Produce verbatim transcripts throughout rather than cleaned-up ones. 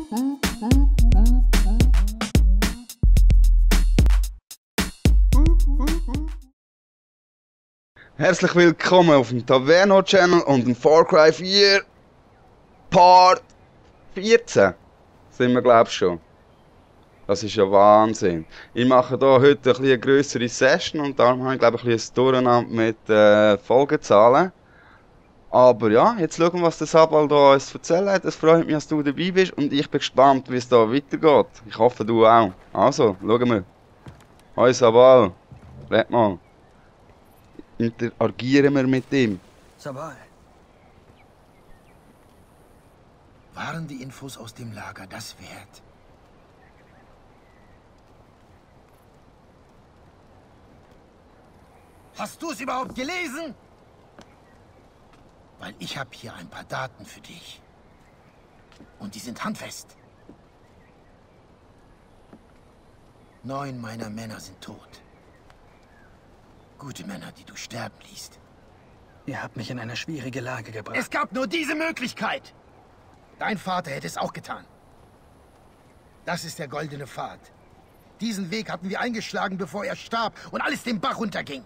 Herzlich willkommen auf dem Taverno Channel und dem Far Cry vier Part vierzehn sind wir, glaube ich, schon. Das ist ja Wahnsinn. Ich mache hier heute eine etwas grössere Session und darum habe ich, glaube ich, ein bisschen Durcheinander mit äh, Folgenzahlen. Aber ja, jetzt schauen wir, was der Sabal da uns zu erzählen hat. Es freut mich, dass du dabei bist und ich bin gespannt, wie es da weitergeht. Ich hoffe, du auch. Also, schauen wir. Hoi Sabal, red mal. Interagieren wir mit ihm. Sabal. Waren die Infos aus dem Lager das wert? Hast du es überhaupt gelesen? Weil ich habe hier ein paar Daten für dich. Und die sind handfest. Neun meiner Männer sind tot. Gute Männer, die du sterben ließt. Ihr habt mich in eine schwierige Lage gebracht. Es gab nur diese Möglichkeit. Dein Vater hätte es auch getan. Das ist der goldene Pfad. Diesen Weg hatten wir eingeschlagen, bevor er starb und alles den Bach runterging.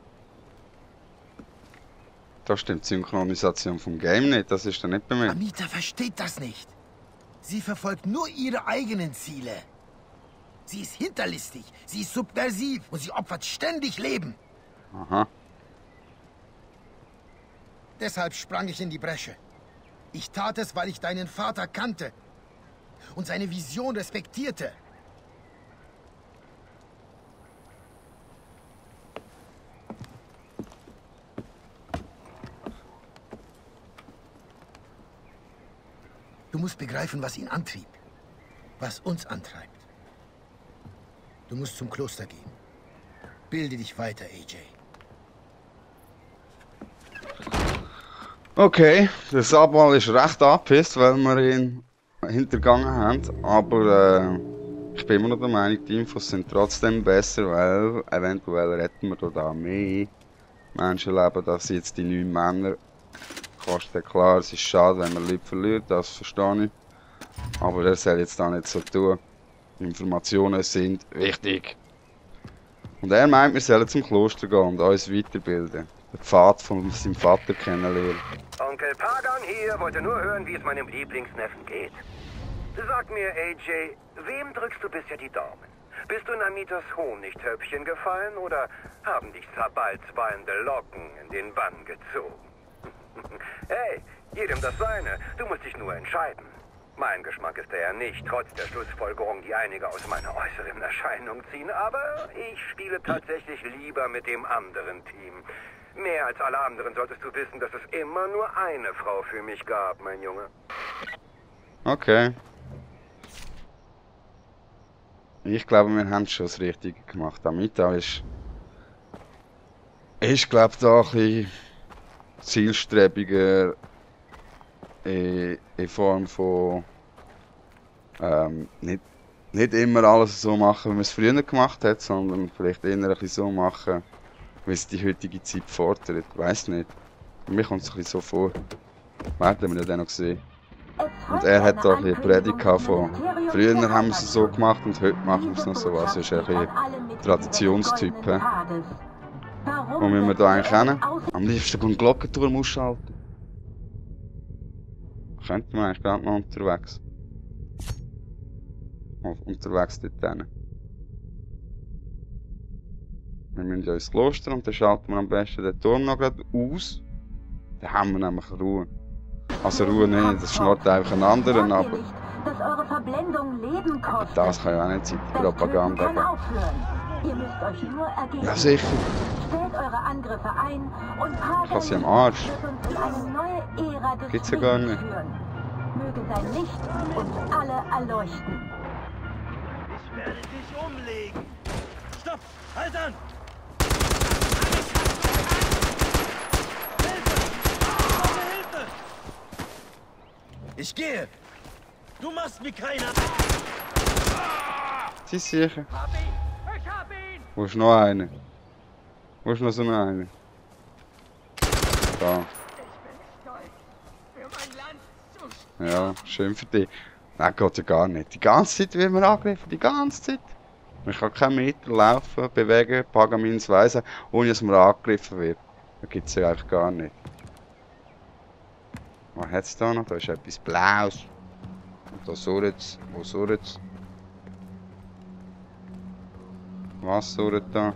Da stimmt die Synchronisation vom Game nicht, das ist da nicht bei mir. Amita versteht das nicht. Sie verfolgt nur ihre eigenen Ziele. Sie ist hinterlistig, sie ist subversiv und sie opfert ständig Leben. Aha. Deshalb sprang ich in die Bresche. Ich tat es, weil ich deinen Vater kannte und seine Vision respektierte. Du musst begreifen, was ihn antrieb, was uns antreibt. Du musst zum Kloster gehen. Bilde dich weiter, A J. Okay, der Sabal ist recht angepisst, weil wir ihn hintergangen haben. Aber äh, ich bin immer noch der Meinung, die Infos sind trotzdem besser, weil eventuell retten wir da mehr Menschenleben, dass jetzt die neun Männer. Kostet klar, es ist schade, wenn man Leute verliert, das verstehe ich. Aber er soll jetzt da nicht so tun. Informationen sind wichtig. Und er meint, wir sollen zum Kloster gehen und uns weiterbilden. Den Pfad von seinem Vater kennenlernen. Onkel Pagan hier wollte nur hören, wie es meinem Lieblingsneffen geht. Sag mir, A J, wem drückst du bisher die Daumen? Bist du in Amitas Honigtöpfchen gefallen oder haben dich Sabals wallende Locken in den Bann gezogen? Hey, jedem das seine. Du musst dich nur entscheiden. Mein Geschmack ist er ja nicht, trotz der Schlussfolgerung, die einige aus meiner äußeren Erscheinung ziehen. Aber ich spiele tatsächlich lieber mit dem anderen Team. Mehr als alle anderen solltest du wissen, dass es immer nur eine Frau für mich gab, mein Junge. Okay. Ich glaube, wir haben schon das Richtige gemacht. Amita ist... Ich glaube, da ein bisschen zielstrebiger in, in Form von ähm, nicht, nicht immer alles so machen, wie man es früher gemacht hat, sondern vielleicht eher ein bisschen so machen, wie es die heutige Zeit fordert. Ich weiss nicht. Mir kommt es ein bisschen so vor. Werden wir ja dann noch sehen. Und er hat da ein bisschen Predigt von früher haben wir es so gemacht und heute machen wir es noch so. Also ist er ein bisschen Traditionstyp. He? Wo müssen wir da eigentlich hin? Am liebsten einen Glockenturm ausschalten. Könnten wir eigentlich gerade noch unterwegs. Auf, unterwegs dort hin. Wir müssen ja ins Kloster und dann schalten wir am besten den Turm noch gerade aus. Dann haben wir nämlich Ruhe. Also Ruhe nicht, das schnurrt einfach einen anderen, aber... aber das kann ja auch nicht sein, die Propaganda. Ihr müsst euch nur ergeben. Ja sicher. Stellt eure Angriffe ein und Ich kann sie am Arsch. wird uns in eine neue Ära des Geht's ja gar nicht. führen. Möge sein Licht uns alle erleuchten. Ich werde dich umlegen. Stopp! Halt an! Hilfe! Hilfe! Ich gehe! Du machst mir keiner! Sie sicher. Hab ihn! Ich hab ihn! Wo ist noch einer? Wo ist noch so einer? Da. Ich bin stolz, für mein Land zu sterben. Ja, schön für dich. Nein, geht ja gar nicht. Die ganze Zeit wird man angegriffen, die ganze Zeit. Man kann keinen Meter laufen, bewegen, Pagamins weisen, ohne dass man angegriffen wird. Das gibt es ja eigentlich gar nicht. Was hat es da noch? Da ist etwas Blaues. Und da surrt es. Wo surrt es? Was surrt da?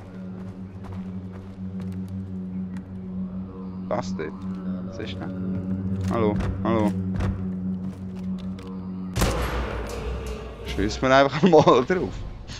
Das dort. Was ist das? Hallo, hallo. Schießt man einfach mal drauf.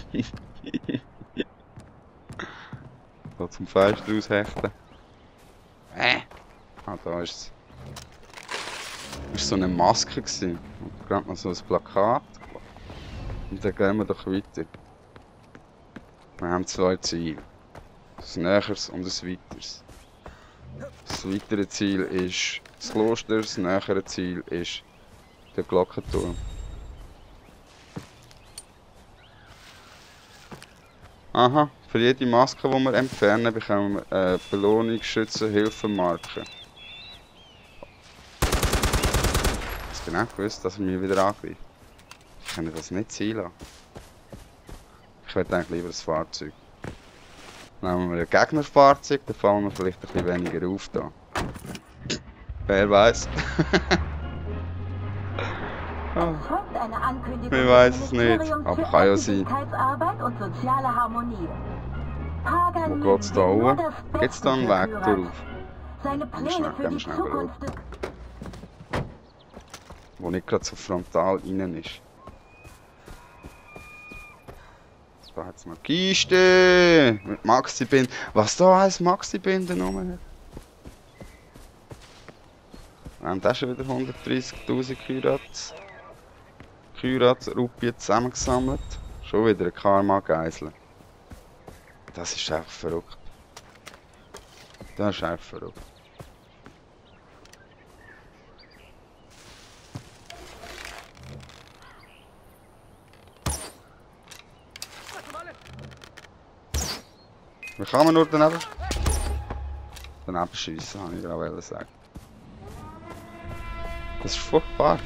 So zum Fenster ausheften. Hä? Ah, da ist es. Das war so eine Maske. Und gerade noch so ein Plakat. Und dann gehen wir doch weiter. Wir haben zwei Ziele. Ein näheres und ein weiteres. Das weitere Ziel ist das Kloster, das nähere Ziel ist der Glockenturm. Aha, für jede Maske, die wir entfernen, bekommen wir eine Belohnung, Schützen, Hilfenmarke. Ich habe genau gewusst, dass er mich wieder angreift. Ich kann das nicht ziehen lassen. Ich hätte eigentlich lieber das Fahrzeug. Nehmen wir ein Gegnerfahrzeug, dann fallen wir vielleicht ein bisschen weniger auf da. Wer weiß? Folgt eine Ankündigung Ich weiß des es nicht, Ministeriums aber für kann ja sein. Öffentlichkeitsarbeit und soziale Harmonie. Pagan Wo geht's da will nur hoch? das Gibt's da einen Beste Weg für drauf? Kyrat. Seine Pläne schnell, für gehen wir die schnell Zukunft des... Wo nicht gerade so frontal rein ist. Da hat es noch Kiste! Mit Maxi-Binden. Was da heißt Maxi-Binden rum hat? Wir haben das schon wieder hundertdreißigtausend Kyrats. Kyrats Rupien zusammengesammelt. Schon wieder ein Karma-Geisel. Das ist einfach verrückt. Das ist einfach verrückt. Wie kann man nur daneben? Daneben schiessen, habe ich gerade sagen. Das ist furchtbar.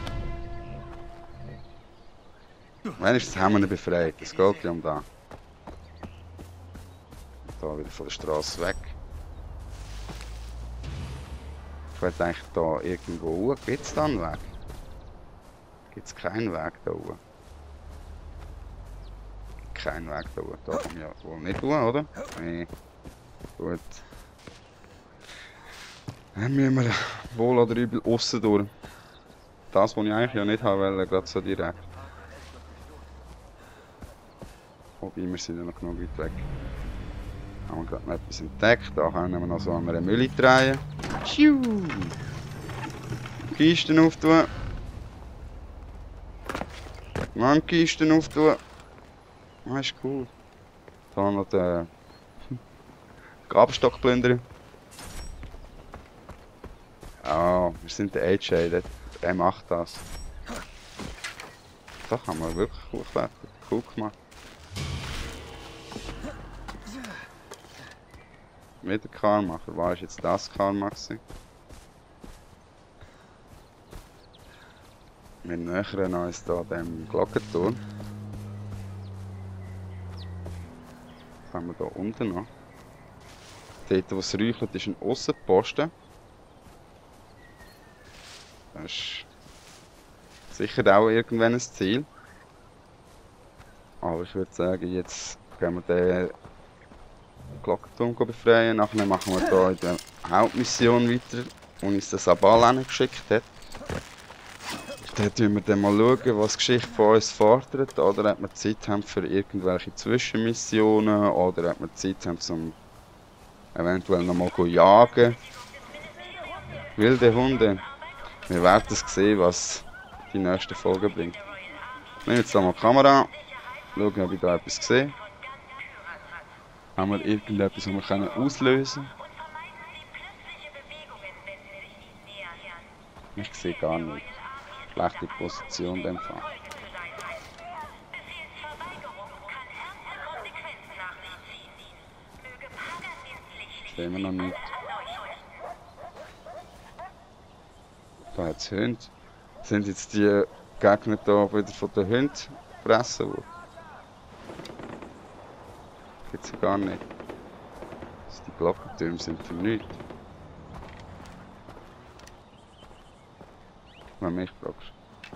Wenigstens haben wir ihn befreit. Es geht ja um da. Da wieder von der Straße weg. Ich will eigentlich da irgendwo hoch. Gibt es da einen Weg? Gibt es keinen Weg da hoch? Kein Weg da hoch. Da kommen wir ja wohl nicht hoch, oder? Nee. Gut. Dann müssen wir wohl oder übel aussen durch. Das, was ich eigentlich ja nicht haben wollte, gerade so direkt. Wobei, wir sind ja noch genug weit weg. Haben wir gerade noch etwas entdeckt. Da können wir noch so an einer Mühle drehen. Tschiu! Kisten auftun. Mann, Kisten auftun. Das ist cool. Da noch den Gabelstock plündern. Ah, wir sind der A J, der macht das. Da kann man wirklich hochklettern. Cool gemacht. Wieder Karma. Für was ist jetzt das Karma gewesen? Wir nähern uns hier dem Glockenturm. Was haben wir hier unten noch? Dort, wo es räuchelt, ist ein Aussenposten. Das ist sicher auch irgendwann ein Ziel. Aber ich würde sagen, jetzt gehen wir den Glockenturm befreien. Nachher machen wir hier in der Hauptmission weiter, die uns der Sabal geschickt hat. Dann schauen wir dann mal, schauen, was die Geschichte von uns fordert. Oder ob wir Zeit haben für irgendwelche Zwischenmissionen. Oder ob wir Zeit haben, um eventuell noch mal zu jagen. Wilde Hunde. Wir werden es sehen, was die nächste Folge bringt. Ich nehme jetzt mal die Kamera. Schauen, ob ich da etwas sehe. Haben wir irgendetwas, was wir auslösen können? Ich sehe gar nicht. Schlechte Position in dem Fall. Sehen wir noch nicht. Da hat es Hunde. Sind jetzt die Gegner hier wieder von den Hunden fressen wird. Gibt es ja gar nicht. Also die Glockentürme sind für nichts. Wenn mich fragst.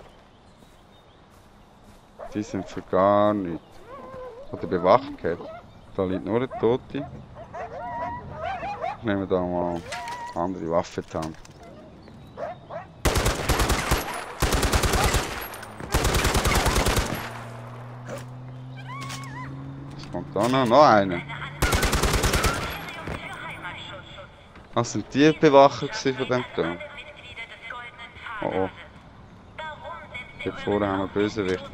Die sind für gar nichts. Hat er bewacht gehabt? Da liegt nur eine Tote. Ich nehme da mal eine andere Waffe in die Hand. Es kommt da noch, noch einer. Was sind die Bewacher von dem Turm? Oh oh. Hier vorne haben wir Bösewichte.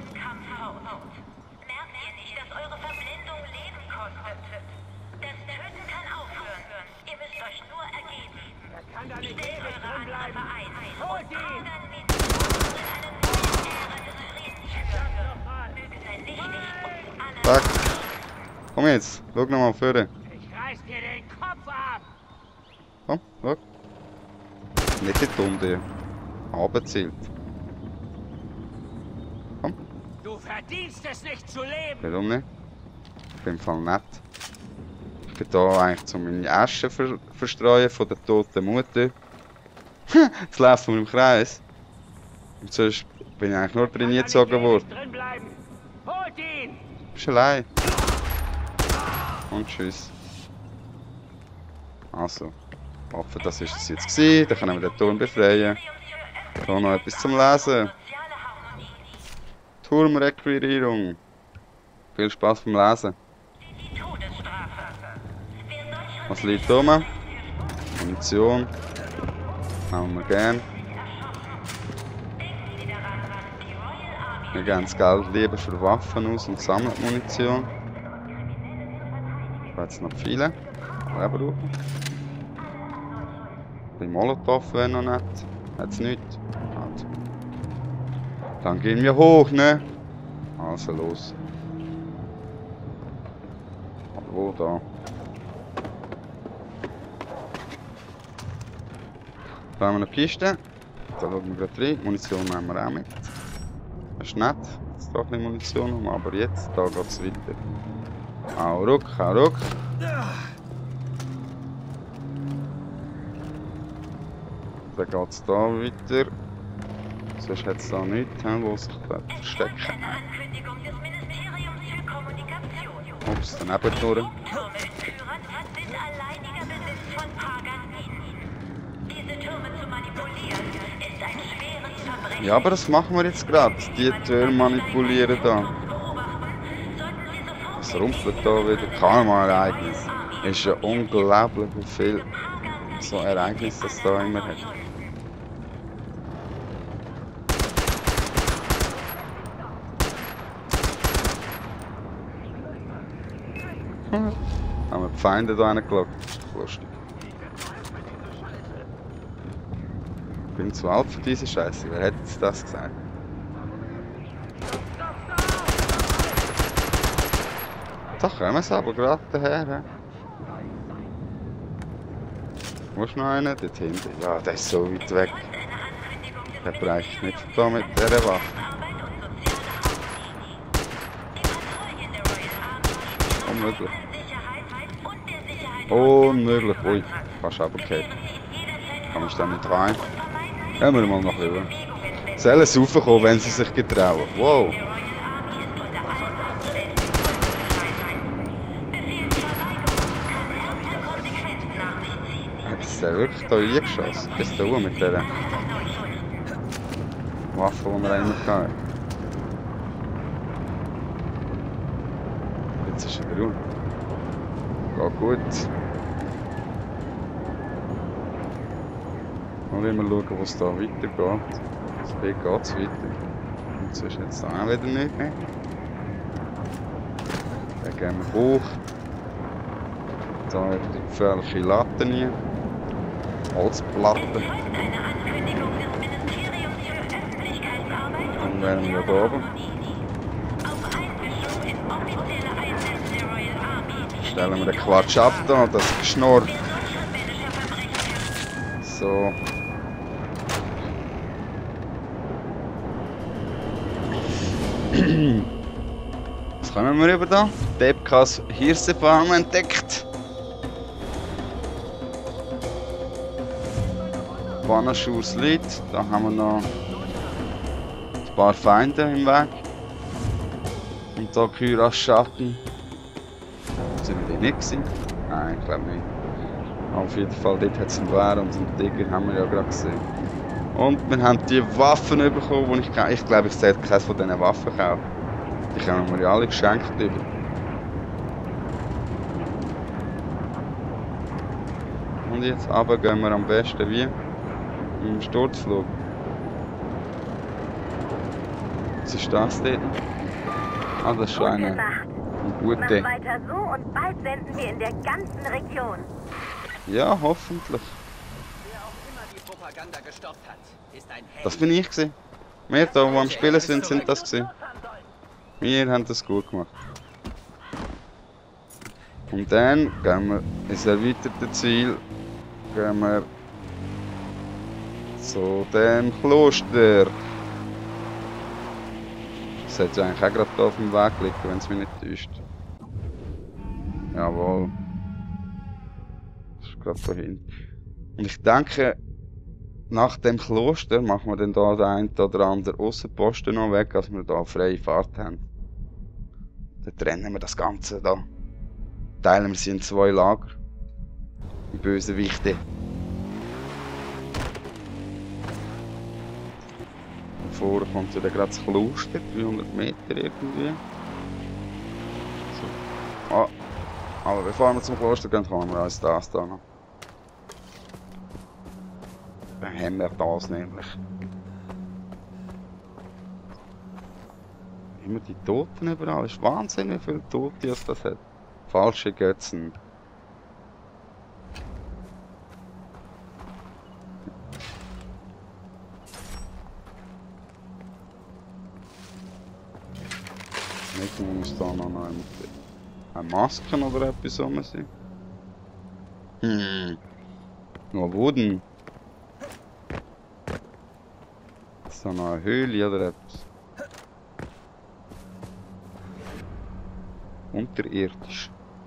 Zack. Komm jetzt, schau nochmal vorne. Ich reiß dir den Kopf ab! Komm, schau. Nicht die Tunde. Abgezielt. Komm. Du verdienst es nicht zu leben! Warum nicht? Ich bin im Fall nett. Ich bin hier eigentlich, um meine Asche ver verstreuen von der toten Mutter. Jetzt laufen wir im Kreis. Und sonst bin ich eigentlich nur drin gezogen worden. Drinbleiben! Holt ihn! Du bist allein. Und tschüss. Also, ich hoffe, das war es jetzt gewesen. Dann können wir den Turm befreien. Hier noch etwas zum Lesen. Turmrequirierung. Viel Spaß beim Lesen. Was liegt da rum? Munition. Nehmen wir gern. Wir geben das Geld lieber für Waffen aus und sammeln Munition. Ich habe jetzt noch viele. Leben brauchen. Bei Molotov wäre noch nett. Hat es nichts. Also. Dann gehen wir hoch, ne? Also los. Aber wo da? Da haben wir eine Piste. Da schauen wir gerade rein. Munition nehmen wir auch mit. Das ist nett. Jetzt da ein bisschen Munition haben, aber jetzt, da geht es weiter. Hau ruck, hau ruck. Dann geht es da weiter. Sonst hat es da nichts, wo sich verstecken kann. Ups, daneben durch. Ja, aber das machen wir jetzt gerade. Die Türme manipulieren da. Es rumpelt da wieder. Karma-Ereignis. Es ist ja unglaublich, wie viel so Ereignisse es da immer hat. Haben wir die Feinde da reingelockt. Das ist doch lustig. Ich bin zu alt für diese Scheiße. Wer hätte jetzt das gesagt? Da kommen sie aber gerade daher. Wo ist noch einer? Dort hinten. Ja, der ist so weit weg. Der bereicht nicht da mit dieser Waffe. Unmöglich. Unmöglich. Ui, fast abgekehrt. Kann ich da nicht rein? Gehen wir mal nach rüber. Sollen sie raufkommen, wenn sie sich getrauen? Wow! Hat der wirklich da reingeschossen? Was ist da mit dieser Waffe, die wir immer hatten? Jetzt ist er ruhig. Geht gut. Mal immer schauen, wo es da weitergeht. Das Weg geht es weiter. Und so ist jetzt auch wieder nicht mehr. Dann gehen wir hoch. Da haben wir die gefährliche Latte rein. Holzplatten. Dann wären wir da oben. Stellen wir den Quatsch ab da, das Geschnurr. So. Was kommen wir über da? Debkas Hirsefarm entdeckt. Bannerschurs Lied. Da haben wir noch ein paar Feinde im Weg. Und da Kyras Schatten. Sind die nicht gewesen? Nein, ich glaube nicht. Auf jeden Fall, dort hat es einen Bär und einen Tiger, haben wir ja gerade gesehen. Und wir haben die Waffen bekommen, die ich kann. Ich glaube, ich sollte keine von diesen Waffen kaufen. Die haben wir ja alle geschenkt über. Und jetzt runter gehen wir am besten wie im Sturzflug. Was ist das dort? Ah, das ist schon eine, eine gute. Mach weiter so und bald senden wir in der ganzen Region. Ja, hoffentlich. Wer auch immer die Propaganda gestoppt hat, ist ein Held. Das bin ich gewesen. Wir da, die am Spielen sind, sind das gewesen. Wir haben das gut gemacht. Und dann gehen wir ins erweiterte Ziel. Gehen wir zu dem Kloster. Das sollte eigentlich auch gerade hier auf dem Weg liegen, wenn es mich nicht täuscht. Jawohl. Das ist gerade da hinten. Und ich denke, nach dem Kloster machen wir dann hier den einen oder anderen Aussenposten noch weg, dass wir hier freie Fahrt haben. Dann trennen wir das Ganze da. Teilen wir sie in zwei Lager. Die Bösewichte. Vorne kommt wieder gerade das Kloster, dreihundert Meter irgendwie. So. Ah. Aber bevor wir zum Kloster gehen, fahren wir uns das da noch. Dann haben wir das nämlich. Immer die Toten überall. Es ist Wahnsinn, wie viele Tote es das hat. Falsche Götzen. Nicht muss da noch eine, eine Maske oder etwas rum sein. Hm. Nur Boden. Ist da noch eine Höhle oder etwas? Unterirdisch.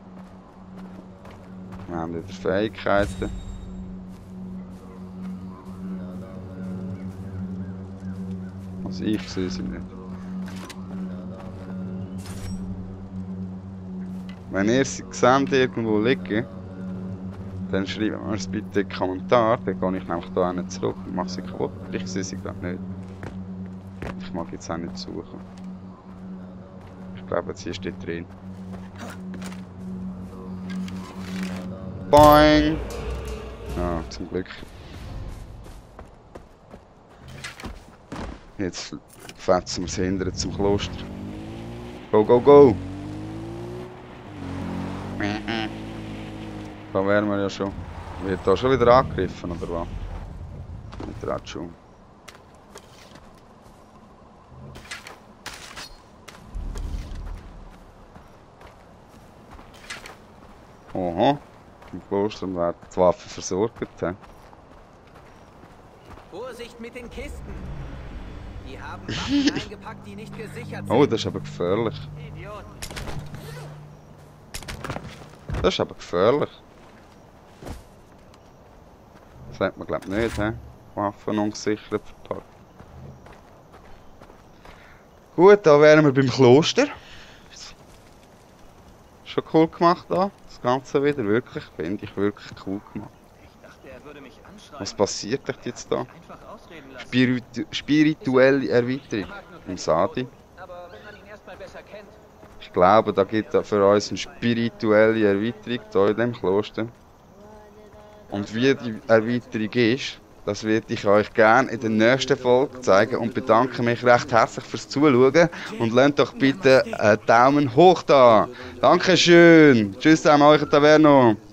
Wir haben wieder Fähigkeiten. Also ich sehe sie nicht. Wenn ihr sie seht, irgendwo liegen, dann schreibt mir es bitte in den Kommentar, dann gehe ich nämlich hier nicht zurück und mache sie kaputt. Ich sehe sie gerade nicht. Ich mag jetzt auch nicht suchen. Ich glaube, sie ist dort drin. Boing! Ja, zum Glück. Jetzt fetzen wir sie hinterher zum Kloster. Go, go, go! Da wären wir ja schon. Wird da schon wieder angegriffen, oder was? Nicht gerade schon. Aha. Im Kloster werden die Waffen versorgt. He? Vorsicht mit den Kisten! Die haben Waffen eingepackt, die nicht gesichert sind. Oh, das ist aber gefährlich. Idioten. Das ist aber gefährlich. Das sagt man glaube ich nicht, he? Waffen ungesichert verpackt. Gut, da wären wir beim Kloster. Schon cool gemacht da. Das Ganze wieder, wirklich, finde ich wirklich cool gemacht. Ich dachte, er würde mich anschreien. Was passiert echt jetzt da? Einfach ausreden lassen. Spiritu spirituelle Erweiterung im Sadi. Aber wenn man ihn erstmal besser kennt. Ich glaube, da gibt es für uns eine spirituelle Erweiterung hier in diesem Kloster. Und wie die Erweiterung ist, das werde ich euch gerne in der nächsten Folge zeigen und bedanke mich recht herzlich fürs Zuschauen und lasst doch bitte einen Daumen hoch da. Dankeschön. Tschüss an euch, Taverno.